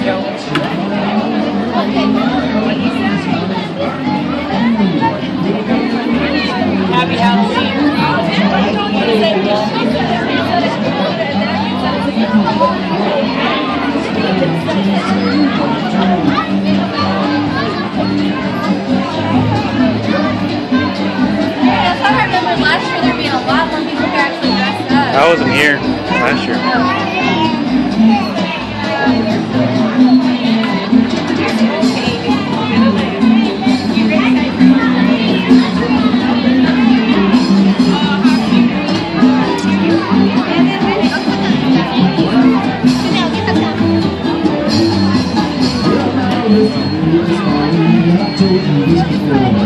Happy Halloween. Last year there being a lot more people who actually dressed up. I wasn't here last year. I told you this before.